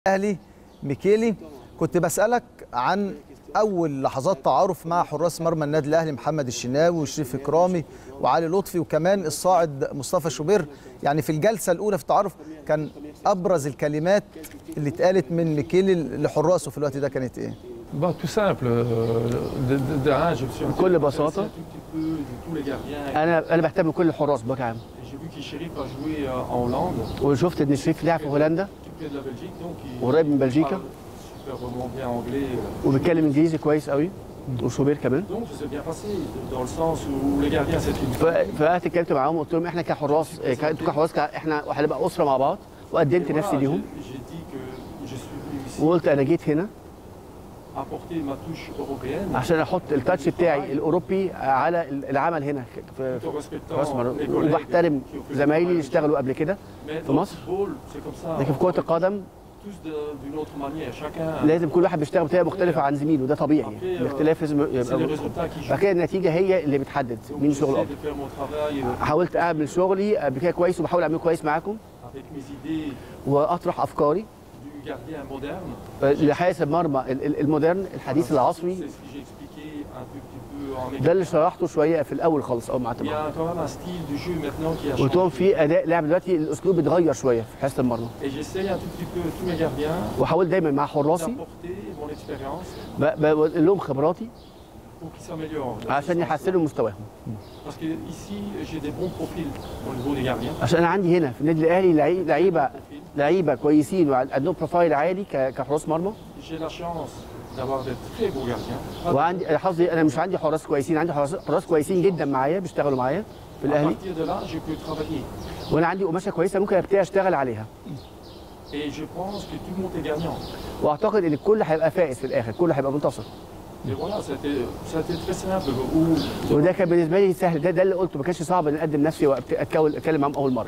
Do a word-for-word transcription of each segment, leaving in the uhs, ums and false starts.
الاهلي ميكيلي. كنت بسألك عن أول لحظات تعارف مع حراس مرمى النادي الأهلي محمد الشناوي وشريف إكرامي وعلي لطفي وكمان الصاعد مصطفى شوبير. يعني في الجلسة الأولى في التعارف كان أبرز الكلمات اللي اتقالت من ميكيلي لحراسه في الوقت ده كانت إيه؟ بكل بساطة أنا أنا بهتم بكل الحراس بشكل عام. وشفت إن شريف لعب في هولندا قريب من بلجيكا وبيتكلم انجليزي كويس قوي وشوبير كمان. فقعدت اتكلمت معاهم وقلت لهم احنا كحراس انتوا كحراس احنا هنبقى اسره مع بعض، وقدمت نفسي ليهم وقلت انا جيت هنا عشان احط التاتش بتاعي الاوروبي على العمل هنا في راس مرمى، وبحترم زمايلي اللي اشتغلوا قبل كده في مصر. لكن في كرة القدم لازم كل واحد بيشتغل بطريقه مختلفه عن زميله، ده طبيعي. الاختلاف لازم يبقى بعد كده النتيجه هي اللي بتحدد مين شغل افضل. حاولت اعمل شغلي قبل كده كويس وبحاول اعمله كويس معاكم واطرح افكاري لحارس المرمى المودرن الحديث العصري. ده اللي شرحته شويه في الاول خالص اول ما قعدت معاهم. قلت لهم في اداء لعب دلوقتي الاسلوب اتغير شويه في حراسه المرمى، وحاول دايما مع حراسي بقول لهم خبراتي عشان يحسنوا مستواهم. عشان انا عندي هنا في النادي الاهلي لعيبه لعيبه كويسين وعندهم بروفايل عالي كحراس مرمى. وعندي حظي انا مش عندي حراس كويسين، عندي حراس كويسين جدا معايا بيشتغلوا معايا في الاهلي، وانا عندي قماشه كويسه ممكن ابتدي اشتغل عليها. واعتقد ان الكل هيبقى فائز في الاخر، الكل هيبقى منتصر. وده كان بالنسبه لي سهل، ده ده اللي قلته، ما كانش صعب ان اقدم نفسي واتكلم اتكلم معاهم اول مره.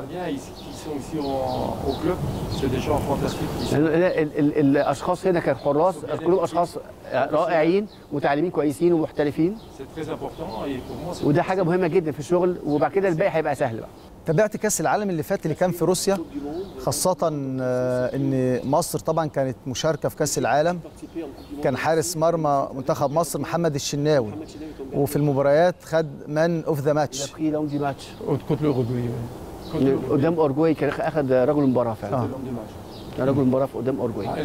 يعني الاشخاص هنا كانوا حراس كلهم اشخاص رائعين متعلمين كويسين ومحترفين، وده حاجه مهمه جدا في الشغل، وبعد كده الباقي هيبقى سهل بقى. تابعت كاس العالم اللي فات اللي كان في روسيا، خاصة ان مصر طبعا كانت مشاركة في كاس العالم. كان حارس مرمى منتخب مصر محمد الشناوي، وفي المباريات خد مان اوف ذا ماتش قدام اورجواي، كان اخذ رجل المباراة فعلا. آه. رجل المباراة قدام اورجواي.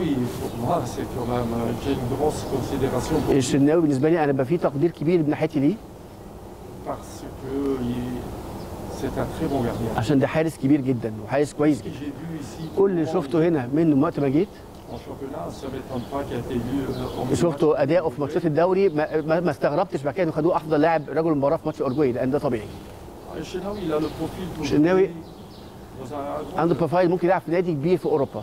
الشناوي بالنسبة لي انا بقى فيه تقدير كبير من ناحيتي ليه، عشان ده حارس كبير جدا وحارس كويس جدا. كل اللي شفته هنا منه وقت ما جيت شفته اداؤه في ماتشات الدوري، ما, ما استغربتش بعد كده انه خدوه افضل لاعب رجل المباراه في ماتش اورجواي، لان ده طبيعي. الشناوي عنده بروفايل ممكن يلعب في نادي كبير في اوروبا.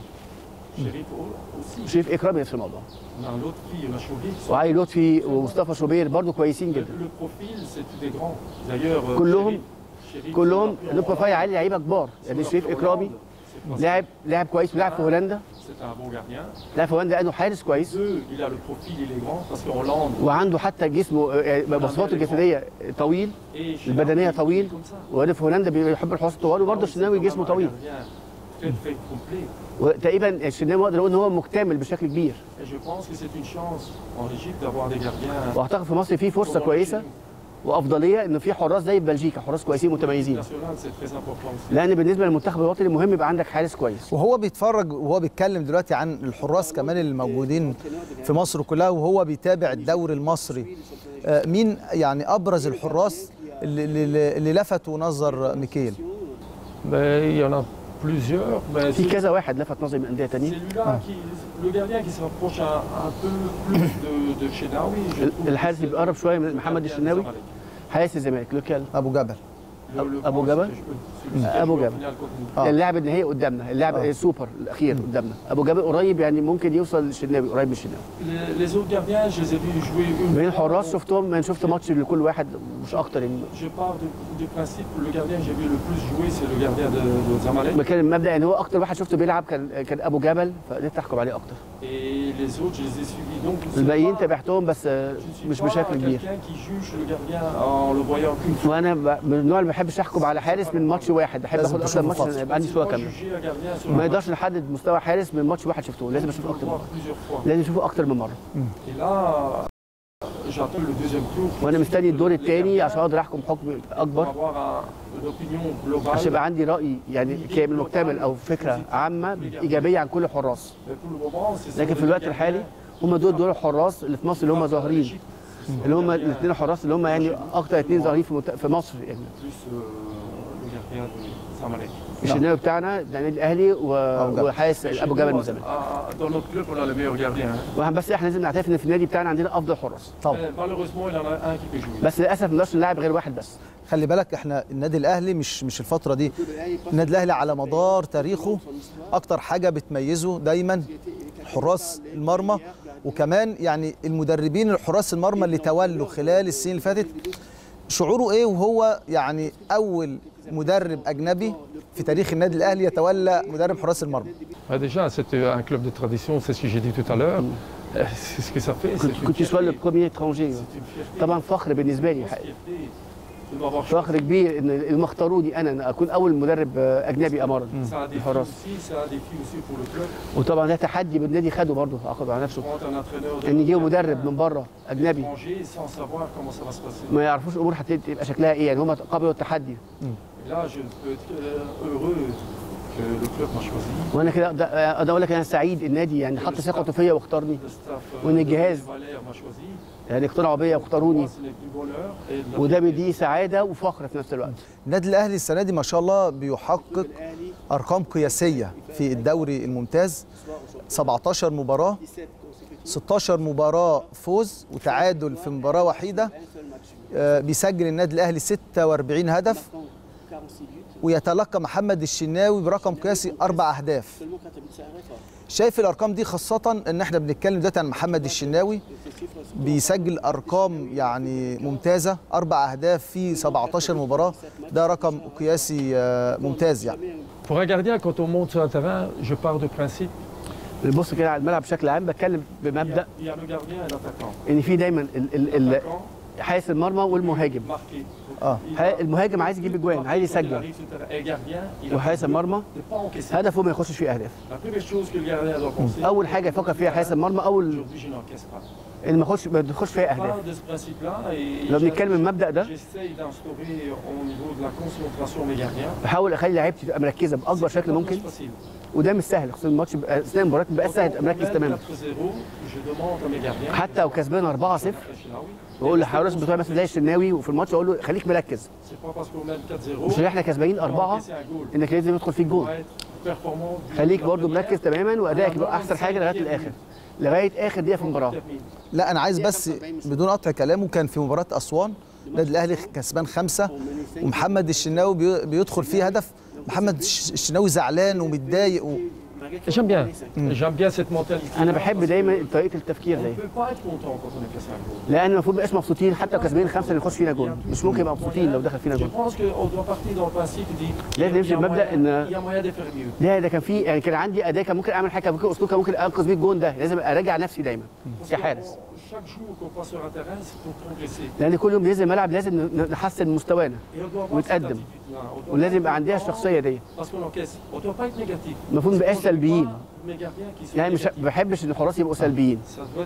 شريف اكرامي نفس الموضوع، وعلي لطفي ومصطفى شوبير برضه كويسين جدا. كلهم كلهم له بروفايل عالي، لعيبه كبار. يعني شريف اكرامي لاعب لاعب كويس ولعب في هولندا، لاعب في هولندا لانه حارس كويس، وعنده حتى جسمه مواصفاته الجسديه طويل، البدنيه طويل، وهنا في هولندا بيحب الحراس الطوال، وبرضه الشناوي جسمه طويل. وتقريبا الشناوي اقدر اقول ان هو مكتمل بشكل كبير. واعتقد في مصر في فرصه كويسه وافضليه انه في حراس زي بلجيكا، حراس كويسين متميزين. لان بالنسبه للمنتخب الوطني مهم يبقى عندك حارس كويس. وهو بيتفرج وهو بيتكلم دلوقتي عن الحراس كمان اللي موجودين في مصر كلها، وهو بيتابع الدوري المصري، مين يعني ابرز الحراس اللي, اللي, اللي لفتوا نظر ميكيل؟ في كذا واحد لفت نظري من انديه ثانيه. الحارس اللي بيقرب شويه من محمد الشناوي حارس الزمالك لوكال ابو جبل. ابو جبل ابو جبل آه. اللاعب النهائي قدامنا، اللاعب آه. السوبر الاخير قدامنا. ابو جبل قريب، يعني ممكن يوصل للشناوي، قريب من الشناوي. من الحراس شفتهم، من شفت ماتش لكل واحد مش اكتر. يعني كان المبدا ان هو اكتر واحد شفته بيلعب كان كان ابو جبل، فقدرت احكم عليه اكتر. الباقيين تابعتهم بس مش بشكل كبير. وانا من النوع اللي بحب بحبش احكم على حارس من ماتش واحد، بحب لازم اخد تشوف اكتر ماتش الفترة. عشان يبقى عندي صوره كامله. ما يقدرش نحدد مستوى حارس من ماتش واحد شفته، لازم اشوفه اكتر من مره، لازم اشوفه اكتر من مره. وانا مستني الدور الثاني عشان اقدر احكم حكم اكبر، عشان يبقى عندي راي يعني كامل مكتمل او فكره عامه ايجابيه عن كل الحراس. لكن في الوقت الحالي هم دول دول الحراس اللي في مصر اللي هم ظاهرين، اللي هم الاثنين الحراس اللي هم يعني اكتر اثنين ظاهرين في, مت... في مصر يعني. الشناوي بتاعنا ده النادي الاهلي و... وحارس ابو جبل من زمان. بس احنا لازم نعترف ان في النادي بتاعنا عندنا افضل حراس طبعا، بس للاسف ما نقدرش نلاعب غير واحد بس. خلي بالك احنا النادي الاهلي مش مش الفتره دي، النادي الاهلي على مدار تاريخه اكتر حاجه بتميزه دايما حراس المرمى، وكمان يعني المدربين الحراس المرمى اللي تولوا خلال السنين اللي فاتت. شعوره ايه وهو يعني اول مدرب اجنبي في تاريخ النادي الاهلي يتولى مدرب حراس المرمى؟ Déjà, c'était un club de tradition, c'est ce que j'ai dit tout à l'heure. C'est ce que ça fait. كنت تسوى البروميير اترونجي، طبعا فخر بالنسبه لي، فخر كبير ان هم اختاروني انا ان اكون اول مدرب اجنبي امرا الحراس. وطبعا ده تحدي بالنادي خده برضه، اخذ على نفسه ان يجيبوا مدرب من بره اجنبي ما يعرفوش الامور هتبقى شكلها ايه، يعني هم قبلوا التحدي. وانا كده اقدر اقول لك انا سعيد النادي يعني حط ثقته فيا واختارني، وان الجهاز يعني اقتنعوا بيا واختاروني، وده بيدي سعاده وفخر في نفس الوقت. النادي الاهلي السنه دي ما شاء الله بيحقق ارقام قياسيه في الدوري الممتاز، سبعتاشر مباراه، ستاشر مباراه فوز وتعادل في مباراه وحيده. بيسجل النادي الاهلي ستة وأربعين هدف، ويتلقى محمد الشناوي برقم قياسي اربع اهداف. شايف الارقام دي، خاصه ان احنا بنتكلم دلوقتي عن محمد الشناوي بيسجل ارقام يعني ممتازه، اربع اهداف في سبعتاشر مباراه، ده رقم قياسي ممتاز يعني. Pour un gardien, quand on monte sur un terrain, je pars de principe. بص كده على الملعب بشكل عام، بتكلم بمبدا ان في دايما ال ال ال حارس المرمى والمهاجم. اه المهاجم عايز يجيب اجوان، عايز يسجل، وحارس المرمى هدفه ما يخشش فيه اهداف. اول حاجه يفكر فيها حارس المرمى اول ان ما يخش ما يدخلش فيها اهداف. لو بنتكلم من المبدا ده بحاول اخلي لعيبتي تبقى مركزه باكبر شكل ممكن، وده مش سهل، خصوصا الماتش اثناء المباراه ما بقاش سهل تبقى مركز تماما. حتى لو كسبان أربعة صفر بقول للحراس بتوعي مثلا زي الشناوي وفي الماتش اقول له خليك مركز، مش احنا كسبانين أربعة انك لازم يدخل فيك جول، خليك برضو مركز تماما وادائك يبقى احسن حاجه لغايه الاخر، لغايه اخر دقيقه في المباراه. لا انا عايز بس بدون قطع كلامه، كان في مباراه اسوان النادي الاهلي كسبان خمسه ومحمد الشناوي بيدخل فيه هدف، محمد الشناوي زعلان ومتضايق و... J'aime bien, j'aime bien cette mentalité. انا بحب دايما طريقه التفكير دي، لان المفروض ما نبقاش مبسوطين حتى لو كسبانين خمسه نخش فينا جول، مش ممكن نبقى مبسوطين لو دخل فينا جول. لازم نمشي بمبدا ان لا ده كان في يعني كان عندي اداء كان ممكن اعمل حاجه، ممكن اسلوب كان ممكن انقذ بيه الجون ده، لازم اراجع نفسي دايما كحارس، لان كل يوم بننزل الملعب لازم نحسن مستوانا ونتقدم، ولازم يبقى عندنا الشخصيه دي، المفروض ما نبقاش سلبيين، يعني مش ما بحبش ان الحراس يبقوا سلبيين،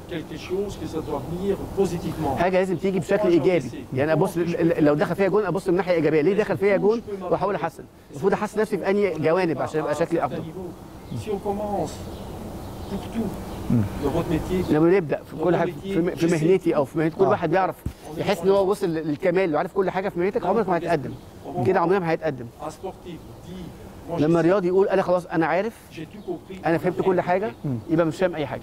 حاجه لازم تيجي بشكل ايجابي، يعني ابص لو دخل فيها جون ابص من ناحيه ايجابيه، ليه دخل فيها جون واحاول احسن، المفروض احسن نفسي في انهي جوانب عشان يبقى شكلي افضل. لما نبدا في كل حاجه في مهنتي او في مهنه كل واحد بيعرف يحس ان هو وصل للكمال وعارف كل حاجه في مهنتك، عمرك ما هتتقدم كده، عمرنا ما هيتقدم. لما الرياضي يقول انا خلاص انا عارف انا فهمت كل حاجه، يبقى مش فاهم اي حاجه.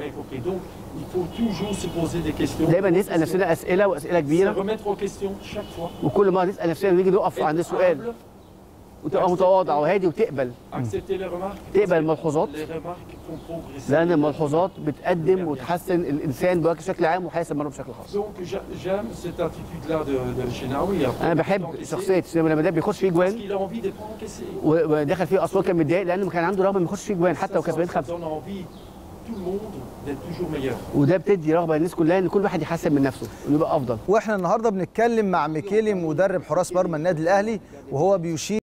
دايما نسال نفسنا اسئله واسئله كبيره، وكل مره نسال نفسنا نيجي نقف عند السؤال وتبقى متواضع وهادي وتقبل تقبل الملحوظات، لان الملحوظات بتقدم وتحسن الانسان بشكل عام وحاسس المرة بشكل خاص. انا بحب شخصيه الشناوي لما ده بيخش فيه جوان ودخل فيه اصوات كان متضايق لانه كان عنده رغبه ما يخش فيه جوان حتى لو كسبان خمسه. وده بتدي رغبه للناس كلها ان كل واحد يحسن من نفسه انه يبقى افضل. واحنا النهارده بنتكلم مع ميكيلي مدرب حراس مرمى النادي الاهلي وهو بيشير